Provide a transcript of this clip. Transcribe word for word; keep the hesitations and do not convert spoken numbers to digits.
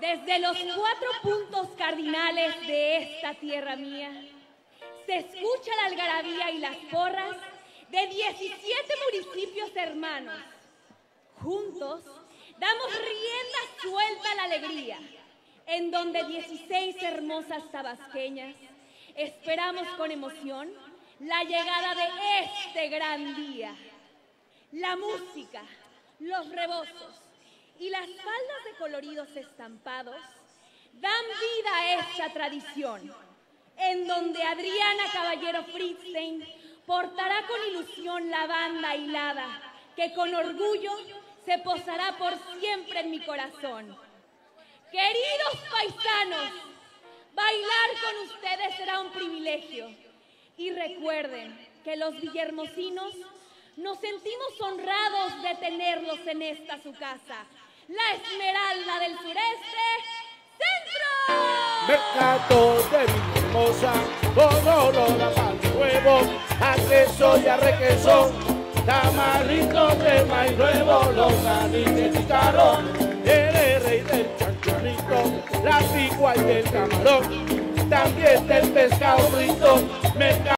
Desde los cuatro puntos cardinales de esta tierra mía, se escucha la algarabía y las porras de diecisiete municipios hermanos. Juntos damos rienda suelta a la alegría, en donde dieciséis hermosas tabasqueñas esperamos con emoción la llegada de este gran día. La música, los rebozos y las faldas de coloridos estampados dan vida a esta tradición, en donde Adriana Caballero Fritzstein portará con ilusión la banda hilada, que con orgullo se posará por siempre en mi corazón. Queridos paisanos, bailar con ustedes será un privilegio. Y recuerden que los villahermosinos nos sentimos honrados de tenerlos en esta su casa, la Esmeralda del Sureste, ¡Centro! Mercado de Villahermosa, con olor a pan nuevo, a queso y a requesón, tamarritos de maíz nuevo, longaniza y chicharrón, el rey del chancharrito, la picua y el camarón, también del pescado frito.